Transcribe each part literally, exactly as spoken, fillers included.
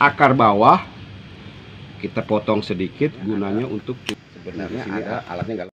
akar bawah kita potong sedikit, gunanya untuk sebenarnya ada alatnya nggak.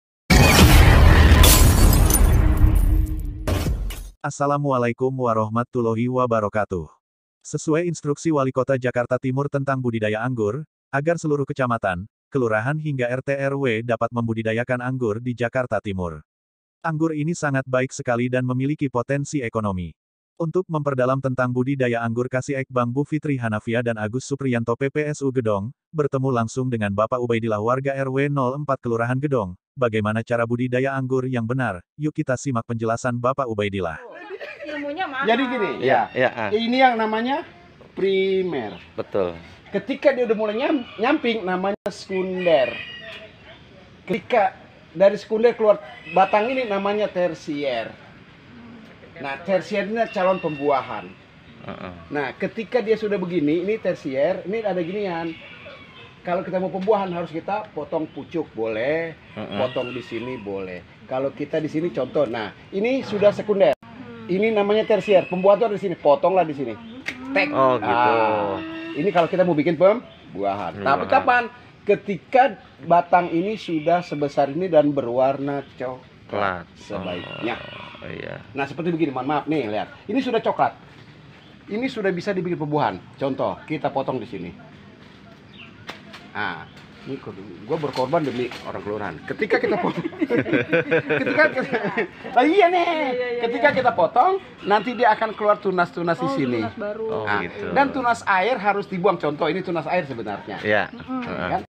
Assalamualaikum warahmatullahi wabarakatuh. Sesuai instruksi Wali Kota Jakarta Timur tentang budidaya anggur, agar seluruh kecamatan, kelurahan hingga R T R W dapat membudidayakan anggur di Jakarta Timur. Anggur ini sangat baik sekali dan memiliki potensi ekonomi. Untuk memperdalam tentang budidaya anggur, kasih ek Bang Bu Fitri Hanafia dan Agus Supriyanto P P S U Gedong, bertemu langsung dengan Bapak Ubaidillah warga R W nol empat Kelurahan Gedong. Bagaimana cara budidaya anggur yang benar? Yuk kita simak penjelasan Bapak Ubaidillah. Ilmunya mahal. Jadi gini, ya, ya, ah. ini yang namanya primer. Betul. Ketika dia udah mulai nyam, nyamping, namanya sekunder. Ketika dari sekunder keluar batang ini, namanya tersier. Nah, tersier ini calon pembuahan. Uh -uh. Nah, ketika dia sudah begini, ini tersier, ini ada ginian. Kalau kita mau pembuahan harus kita potong pucuk, boleh. Uh -uh. Potong di sini boleh. Kalau kita di sini contoh, nah ini sudah sekunder. Ini namanya tersier. Pembuahan itu ada di sini, potonglah di sini. Tek. Oh gitu. Ah, ini kalau kita mau bikin pembuahan. Hmm, Tapi kapan? Ketika batang ini sudah sebesar ini dan berwarna coklat sebaiknya. Oh, iya. Nah seperti begini, mohon maaf nih, lihat. Ini sudah coklat. Ini sudah bisa dibikin pembuahan. Contoh, kita potong di sini. Ah, ini gue berkorban demi orang kelurahan. Ketika kita potong, ketika kita, oh iya nih, ketika kita potong, nanti dia akan keluar tunas-tunas di sini. Tunas baru. Oh, Nah, gitu. dan tunas air harus dibuang. Contoh, ini tunas air sebenarnya. Iya. Mm-mm. Uh. Kan?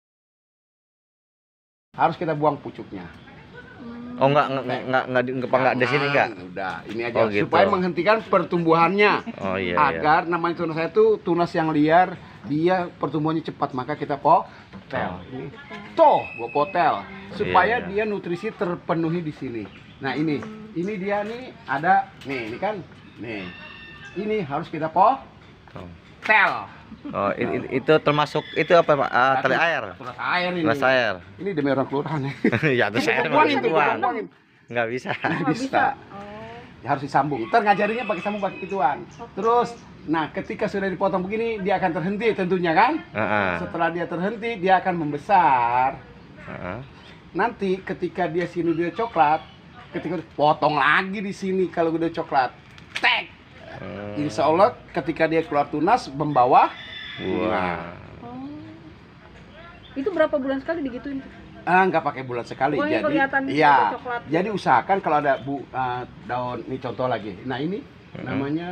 Harus kita buang pucuknya. Oh enggak enggak enggak enggak enggak enggak di sini enggak. Udah, ini aja Oh, gitu. supaya menghentikan pertumbuhannya. Oh iya. Agar namanya tunas air itu tunas yang liar, dia pertumbuhannya cepat, maka kita potel. Ini toh, gua potel supaya Iya, iya. dia nutrisi terpenuhi di sini. Nah, ini ini dia nih ada nih, ini kan. Nih. Ini harus kita potel. Oh, i- i- itu termasuk itu apa Pak? Uh, tali air. Tunas air ini. Tunas air. Ini demi orang kelurahan ya. Ya terus air Buangin tuh, buang. buangin. Enggak bisa. Nggak bisa. Ya, harus disambung. Ntar ngajarinnya pakai sambung pakai gituan. Terus, nah ketika sudah dipotong begini, dia akan terhenti tentunya kan? Heeh. Setelah dia terhenti, dia akan membesar. Heeh. Nanti ketika dia sini dia coklat, ketika potong lagi di sini kalau udah coklat, tek. Insya Allah ketika dia keluar tunas membawa bunga. Oh. Itu berapa bulan sekali digituin? Ah, nggak pakai bulan sekali. Pokoknya Jadi, kelihatan iya. ada coklat. Jadi usahakan kalau ada bu ah, daun ini contoh lagi. Nah ini Mm-hmm. namanya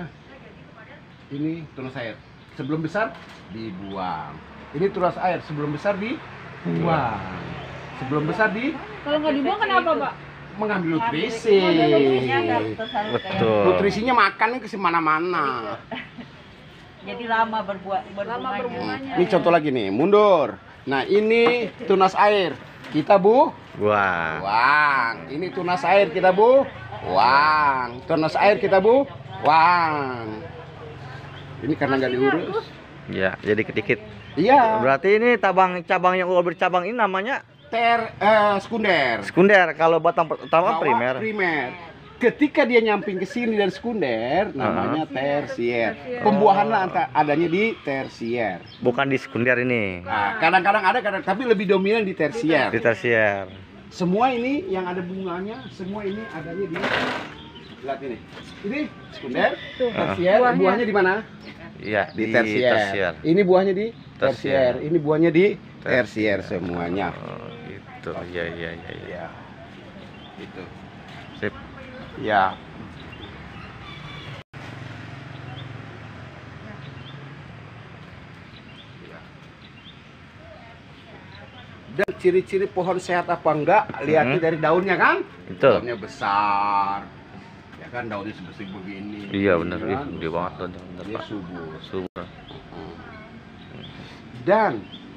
ini tunas air. Sebelum besar dibuang. Ini tunas air sebelum besar dibuang. Sebelum besar di Kalau nggak dibuang kenapa, Pak? mengambil nutrisi. Betul. Nutrisinya makan ke mana-mana. Jadi lama berbuat Lama berbunganya. Ini contoh lagi nih, mundur. Nah ini tunas air. Kita bu Wah. Wang, ini tunas air kita bu. Wang, tunas air kita bu. Wang. Ini karena nggak diurus. Ya, jadi kedikit. Iya. Berarti ini tabang cabang yang udah bercabang ini namanya Ter eh, sekunder. sekunder. Kalau batang pertama Bawah primer. primer. Ketika dia nyamping ke sini dan sekunder, namanya tersier. Pembuahannya anta- adanya di tersier. Bukan di sekunder ini. Nah, kadang-kadang ada, kadang tapi lebih dominan di tersier. Di tersier. Semua ini yang ada bunganya, semua ini adanya di lihat ini. Ini sekunder, tersier, Buahnya. buahnya di mana? Iya, Di tersier. Ini buahnya di tersier, ini buahnya di tersier semuanya. Oh, gitu. Iya, iya, iya, iya. Ya. Itu. Sip. Ya. Dan ciri-ciri pohon sehat apa enggak, lihatnya Hmm. dari daunnya kan? Betul. Daunnya besar. Ya kan daunnya sebesar begini. Iya, benar. Kan? Ih, gede banget tuh. Bener, Dia Pak. subur. Subur. Dan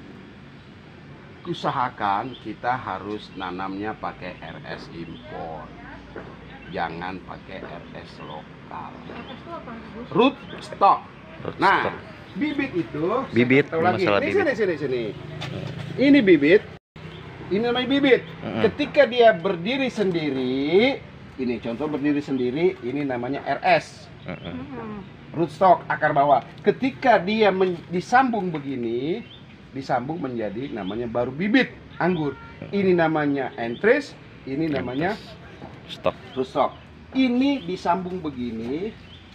usahakan kita harus nanamnya pakai R S impor. Jangan pakai R S lokal. Root stock. Root Nah, stock. bibit itu Bibit, saya tahu lagi. masalah Ini bibit. sini sini sini. Ini bibit. Ini namanya bibit. Mm-mm. Ketika dia berdiri sendiri, ini contoh berdiri sendiri, ini namanya R S. Mm-mm. rootstock, akar bawah. Ketika dia men- disambung begini, disambung menjadi namanya baru bibit anggur. Ini namanya entris, ini namanya Stok. rootstock. Ini disambung begini,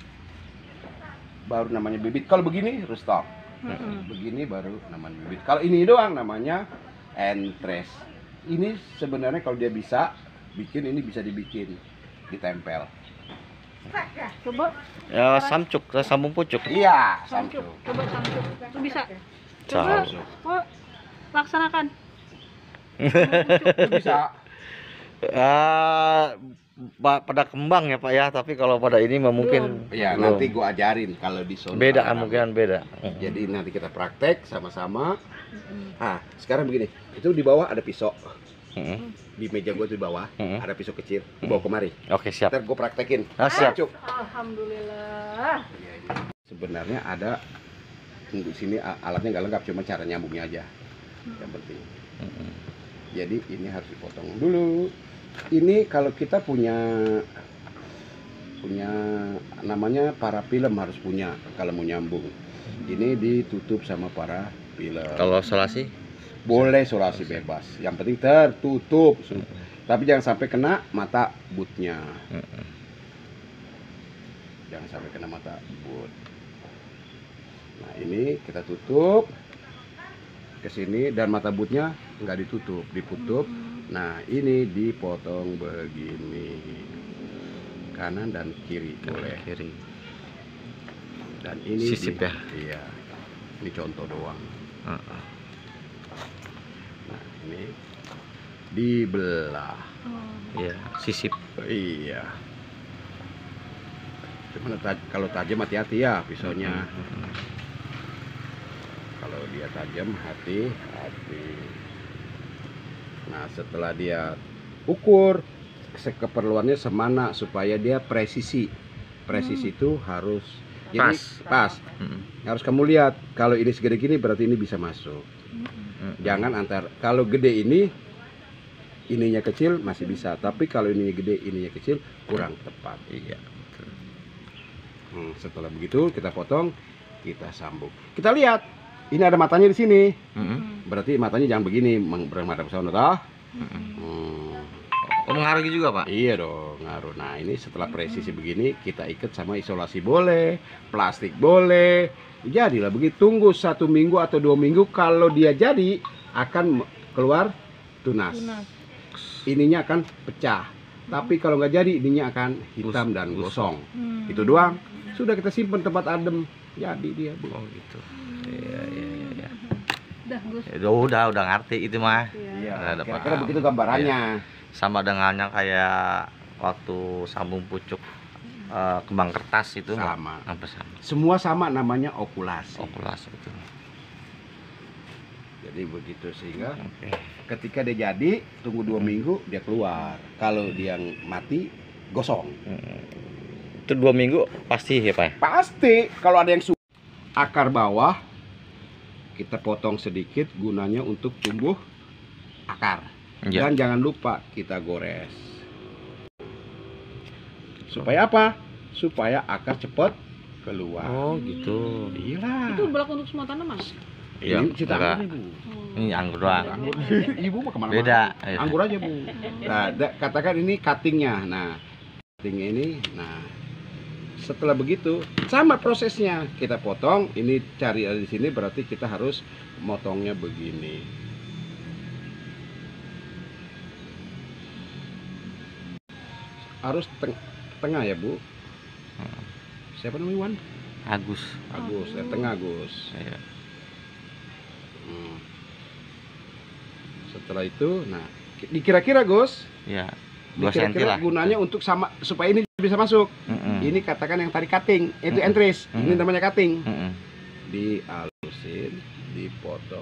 baru namanya bibit. Kalau begini rootstock. Begini baru namanya bibit. Kalau ini doang namanya entris. Ini sebenarnya kalau dia bisa bikin, ini bisa dibikin, ditempel. Coba Ya samcuk, sambung pucuk. Iya, samcuk. samcuk. Coba samcuk. Lu bisa. Coba. Samcuk. Oh, laksanakan. Itu bisa. Ah, pa- pada kembang ya Pak ya, tapi kalau pada ini mah mungkin Ya, belum. nanti gua ajarin kalau di sono. beda kan rame-rame. mungkin beda. Jadi nanti kita praktek sama-sama. Ah, sekarang begini. Itu di bawah ada pisau. Mm-mm. Di meja gua tuh di bawah Mm-mm. ada pisau kecil. Gua bawa kemari. Oke siap. Ntar gua praktekin. Ah, siap. Cuk. Alhamdulillah. Ya, ini. Sebenarnya ada di sini a- alatnya nggak lengkap, cuma cara nyambungnya aja yang penting. Mm-mm. Jadi ini harus dipotong dulu. Ini kalau kita punya punya namanya para film harus punya kalau mau nyambung. Ini ditutup sama para film. Kalau solasi? Boleh solasi bebas, yang penting tertutup. Tapi jangan sampai kena mata bootnya. Mm-mm. Jangan sampai kena mata boot. Nah ini kita tutup ke sini dan mata bootnya nggak ditutup, diputup. Nah ini dipotong begini, kanan dan kiri boleh. Kiri. Dan ini Sisip di- ya? Iya. Ini contoh doang. Heeh. Nah ini dibelah. Iya, sisip. Iya. Cuman taj- kalau tajam hati-hati ya pisaunya. Kalau dia tajam hati-hati. Nah setelah dia ukur se- keperluannya semana supaya dia presisi. Presisi itu harus jadi Pas. pas. Mm-mm. Harus kamu lihat kalau ini segede gini berarti ini bisa masuk. Mm-mm. Jangan antar kalau gede ini ininya kecil masih bisa, tapi kalau ininya gede ininya kecil kurang tepat. Iya. Hmm, setelah begitu kita potong, kita sambung. Kita lihat, ini ada matanya di sini. Mm-mm. Berarti matanya jangan begini, meng- menghadap ke sana, toh? Mm-mm. Hmm, Oh, mengaruhi juga Pak? iya dong, ngaruh. Nah ini setelah presisi begini, kita ikat sama isolasi boleh, plastik boleh. Jadilah begitu. Tunggu satu minggu atau dua minggu. Kalau dia jadi, akan me- keluar tunas. Tunas. Ininya akan pecah. Tapi kalau nggak jadi, ininya akan hitam Gus- dan gosong. gosong. Hmm. Itu doang. Sudah kita simpan tempat adem. Jadi dia, Bu. Oh gitu. Iya iya iya. iya. Udah, Gus. Ya, udah udah udah ngerti itu mah. Iya. Iya, Nggak ada kira-kira paham. begitu gambarannya. Sama dengannya kayak waktu sambung pucuk eh, kembang kertas itu nggak? Sama. Apa sama? Semua sama, namanya okulasi. Okulasi itu. Jadi begitu sehingga Oke. ketika dia jadi, tunggu dua minggu dia keluar. Kalau dia mati, gosong. Hmm. Itu dua minggu pasti ya Pak? ya? Pasti kalau ada yang su- akar bawah kita potong sedikit gunanya untuk tumbuh akar. Iya. Dan jangan lupa kita gores. Supaya apa? Supaya akar cepat keluar. Oh gitu. Iya. Itu berlaku untuk semua tanaman. Iya. Ini cerita enggak. anggur nih, Bu. Ini anggur doang. Anggur. Ibu mau kemana-mana. Beda. Anggur aja, Bu. Nah, da- katakan ini cuttingnya. Nah, cutting ini, nah setelah begitu sama prosesnya kita potong. Ini cari di sini berarti kita harus motongnya begini. Harus teng- tengah ya, Bu. Hmm. Siapa namanya, Wan? Agus. Agus, ya, tengah Agus. Iya. Hmm. Setelah itu, nah dikira-kira Gus, Iya. Dua senti dikira-kira lah. gunanya untuk sama supaya ini bisa masuk. Mm-mm. Ini katakan yang tadi cutting, itu Mm-mm. entris. Ini Mm-mm. namanya cutting. Mm-mm. Dihalusin, dipotong.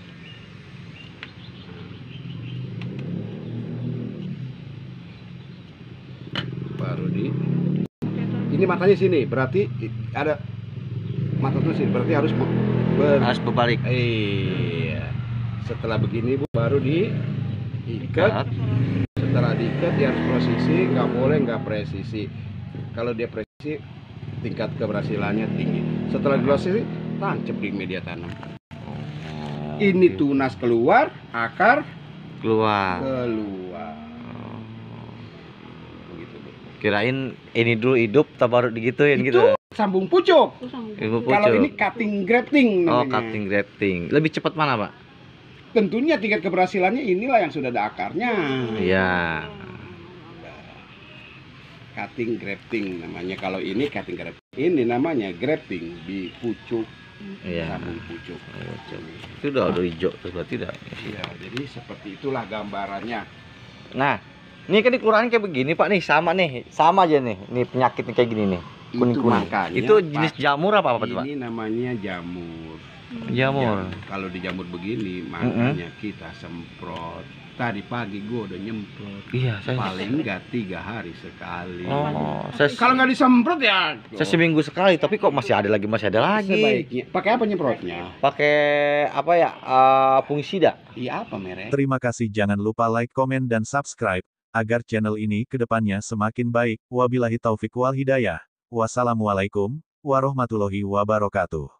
Baru di ini matanya sini, berarti ada mata tuh sini, berarti harus ber Harus berbalik. Iya. Setelah begini Bu, baru diikat. Ikat. Setelah diikat dia harus presisi, nggak boleh nggak presisi. Kalau dia presisi tingkat keberhasilannya tinggi. Setelah dilakukan tancap di media tanam. Oh, Ini oke. tunas keluar, akar Keluar. keluar. Oh. Begitu, Bu. Kirain ini dulu hidup, tak baru digituin Itu gitu. sambung pucuk. Terus sama- Ilmu Kalau pucuk. ini cutting grafting Oh, namanya. cutting grafting. Lebih cepat mana, Pak? Tentunya tingkat keberhasilannya inilah yang sudah ada akarnya. Iya. Cutting grafting namanya. Kalau ini cutting grafting. Ini namanya grafting di pucuk, Iya. sambung pucuk. Pucuk. Itu udah udah hijau terus berarti udah. Ya, jadi seperti itulah gambarannya. Nah, ini kan di kelurahan kayak begini, Pak nih, sama nih. Sama aja nih. Nih penyakitnya kayak gini nih. Itu Kuning-kuning. makanya, Itu jenis Pak, jamur apa apa tuh, Pak? ini namanya jamur. Jamur. Jamur. Kalau di jamur begini, makanya kita semprot. Tadi pagi gua udah nyemprot. Iya, saya Paling nggak tiga hari sekali. Oh, saya, Kalau nggak disemprot ya. saya seminggu sekali, tapi kok masih ada lagi, masih ada lagi. Sebaiknya pakai apa nyemprotnya? Pakai apa ya? eh, fungisida. Iya apa merek? Terima kasih, jangan lupa like, komen, dan subscribe, agar channel ini kedepannya semakin baik. Wabillahi taufik wal hidayah. Wassalamualaikum warahmatullahi wabarakatuh.